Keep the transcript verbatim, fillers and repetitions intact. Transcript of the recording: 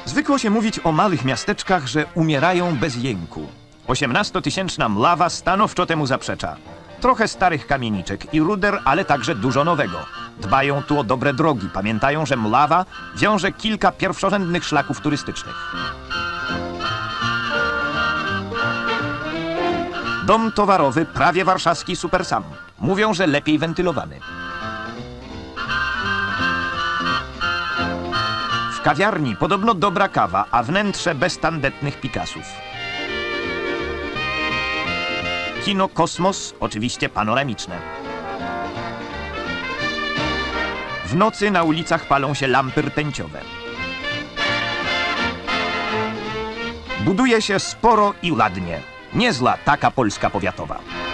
Zwykło się mówić o małych miasteczkach, że umierają bez jęku. osiemnastotysięczna Mlawa stanowczo temu zaprzecza. Trochę starych kamieniczek i ruder, ale także dużo nowego. Dbają tu o dobre drogi. Pamiętają, że Mlawa wiąże kilka pierwszorzędnych szlaków turystycznych. Dom towarowy, prawie warszawski Super Sam. Mówią, że lepiej wentylowany. W kawiarni podobno dobra kawa, a wnętrze bez tandetnych Picasów. Kino Kosmos, oczywiście panoramiczne. W nocy na ulicach palą się lampy rtęciowe. Buduje się sporo i ładnie. Niezła taka Polska powiatowa.